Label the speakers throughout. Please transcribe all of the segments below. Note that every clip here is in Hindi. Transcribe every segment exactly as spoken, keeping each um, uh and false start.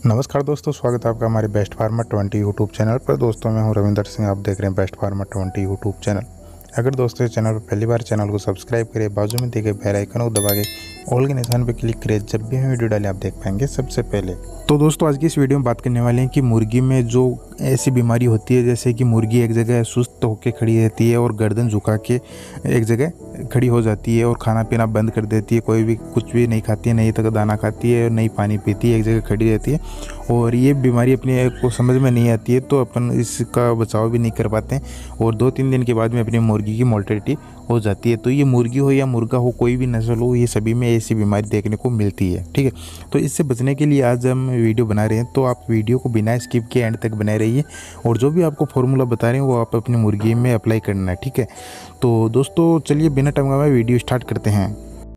Speaker 1: नमस्कार दोस्तों, स्वागत है आपका हमारे best farmer twenty YouTube channel पर। दोस्तों मैं हूं रविंदर सिंह, आप देख रहे हैं best farmer twenty YouTube channel. अगर दोस्तों इस चैनल पर पहली बार चैनल को सब्सक्राइब करें, बाजू में दिए बेल आइकन को दबा के ऑल के निशान पर क्लिक करें, जब भी हम वीडियो डालें आप देख पाएंगे सबसे पहले। तो दोस्तों आज की इस वीडियो में बात करने वाले हैं कि मुर्गी में जो ऐसी बीमारी होती है जैसे कि मुर्गी एक जगह सुस्त होकर खड़ी रहती है और गर्दन झुका के एक जगह खड़ी हो जाती है और खाना पीना बंद कर देती है, कोई भी कुछ भी नहीं खाती है, नहीं तक दाना खाती है, नहीं पानी पीती है, एक जगह खड़ी रहती है। और ये बीमारी अपने को समझ में नहीं आती है तो अपन इसका बचाव भी नहीं कर पाते हैं और दो तीन दिन के बाद में अपनी मुर्गी की मोर्टेलिटी हो जाती है। तो ये मुर्गी हो या मुर्गा हो, कोई भी नस्ल हो, ये सभी में ऐसी बीमारी देखने को मिलती है। ठीक है, तो इससे बचने के लिए आज हम वीडियो बना रहे हैं, तो आप वीडियो को बिना स्किप के एंड तक बनाए रहिए और जो भी आपको फॉर्मूला बता रहे हैं वो आप अपनी मुर्गी में अप्लाई करना है। ठीक है, तो दोस्तों चलिए बिना टाइम गवाए वीडियो स्टार्ट करते हैं।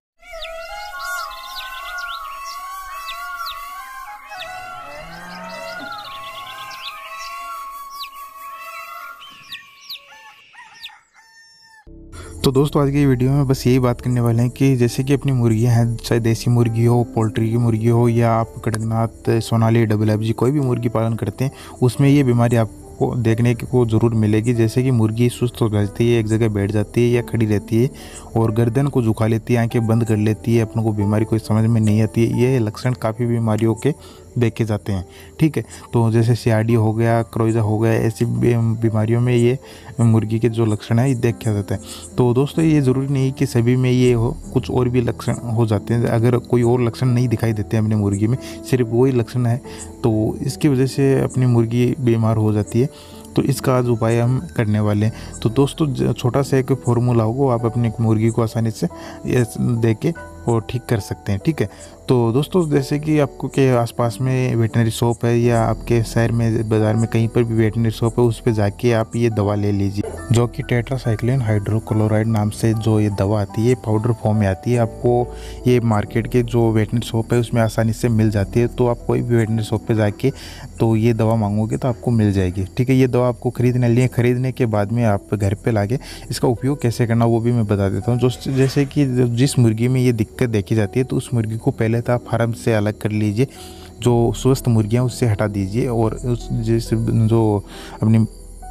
Speaker 1: तो दोस्तों आज की वीडियो में बस यही बात करने वाले हैं कि जैसे कि अपनी मुर्गियां हैं, चाहे देसी मुर्गी हो, पोल्ट्री की मुर्गी हो या आप Kadaknath, Sonali, double F G कोई भी मुर्गी पालन करते हैं, उसमें ये बीमारी आपको देखने को ज़रूर मिलेगी। जैसे कि मुर्गी सुस्त हो जाती है, एक जगह बैठ जाती है या खड़ी रहती है और गर्दन को झुका लेती है, आंखें बंद कर लेती है, अपनों को बीमारी कोई समझ में नहीं आती है। ये लक्षण काफ़ी बीमारियों के देखे जाते हैं। ठीक है, तो जैसे सीआरडी हो गया, क्रोइजा हो गया, ऐसी बीमारियों में ये मुर्गी के जो लक्षण है ये देखा जाता है। तो दोस्तों ये ज़रूरी नहीं कि सभी में ये हो, कुछ और भी लक्षण हो जाते हैं। अगर कोई और लक्षण नहीं दिखाई देते हैं अपनी मुर्गी में, सिर्फ वही लक्षण है, तो इसकी वजह से अपनी मुर्गी बीमार हो जाती है। तो इसका आज उपाय हम करने वाले हैं। तो दोस्तों छोटा सा एक फॉर्मूला होगा, आप अपनी मुर्गी को आसानी से दे के और ठीक कर सकते हैं। ठीक है, तो दोस्तों जैसे कि आपको के आसपास में वेटनरी शॉप है या आपके शहर में बाज़ार में कहीं पर भी वेटनरी शॉप है, उस पर जाके आप ये दवा ले लीजिए जो कि टेट्रासाइक्लिन हाइड्रोक्लोराइड नाम से जो ये दवा आती है, पाउडर फॉर्म में आती है। आपको ये मार्केट के जो वेटनरी शॉप है उसमें आसानी से मिल जाती है। तो आप कोई भी वेटनरी शॉप पे जाके तो ये दवा मांगोगे तो आपको मिल जाएगी। ठीक है, ये दवा आपको खरीदने लिए खरीदने के बाद में आप घर पे लाके इसका उपयोग कैसे करना वो भी मैं बता देता हूँ। जो जैसे कि जिस मुर्गी में ये दिक्कत देखी जाती है तो उस मुर्गी को पहले तो आप फार्म से अलग कर लीजिए, जो स्वस्थ मुर्गियाँ उससे हटा दीजिए और उस जिस जो अपनी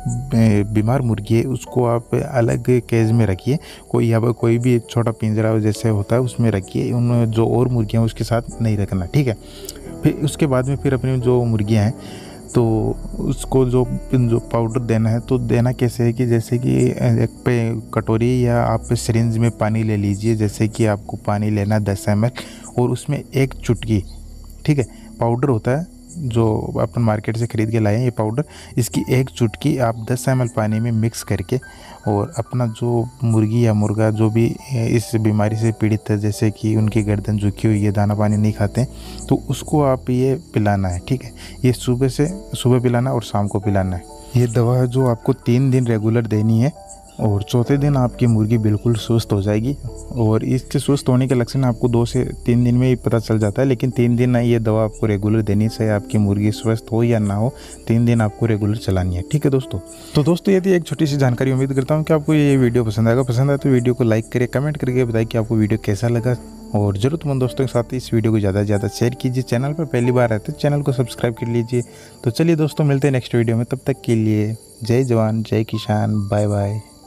Speaker 1: बीमार मुर्गी है उसको आप अलग केज में रखिए। कोई यहाँ पर कोई भी छोटा पिंजरा जैसे होता है उसमें रखिए, उन जो और मुर्गियाँ उसके साथ नहीं रखना। ठीक है, फिर उसके बाद में फिर अपनी जो मुर्गियाँ हैं तो उसको जो जो पाउडर देना है तो देना कैसे है कि जैसे कि एक पे कटोरी या आप सिरिंज में पानी ले लीजिए। जैसे कि आपको पानी लेना दस एम एल और उसमें एक चुटकी, ठीक है, पाउडर होता है जो अपन मार्केट से ख़रीद के लाए हैं ये पाउडर, इसकी एक चुटकी आप दस एम एल पानी में मिक्स करके और अपना जो मुर्गी या मुर्गा जो भी इस बीमारी से पीड़ित है, जैसे कि उनकी गर्दन झुकी हुई है, दाना पानी नहीं खाते, तो उसको आप ये पिलाना है। ठीक है, ये सुबह से सुबह पिलाना और शाम को पिलाना है। ये दवा है जो आपको तीन दिन रेगुलर देनी है और चौथे दिन आपकी मुर्गी बिल्कुल स्वस्थ हो जाएगी। और इसके स्वस्थ होने के लक्षण आपको दो से तीन दिन में ही पता चल जाता है, लेकिन तीन दिन ये दवा आपको रेगुलर देनी चाहिए। आपकी मुर्गी स्वस्थ हो या ना हो, तीन दिन आपको रेगुलर चलानी है। ठीक है दोस्तों, तो दोस्तों ये थी एक छोटी सी जानकारी। उम्मीद करता हूँ कि आपको ये वीडियो पसंद आएगा। पसंद आए तो वीडियो को लाइक करें, कमेंट करके बताइए कि आपको वीडियो कैसा लगा और ज़रूरतमंद दोस्तों के साथ इस वीडियो को ज़्यादा से ज़्यादा शेयर कीजिए। चैनल पर पहली बार आए तो चैनल को सब्सक्राइब कर लीजिए। तो चलिए दोस्तों मिलते हैं नेक्स्ट वीडियो में, तब तक के लिए जय जवान जय किसान, बाय बाय।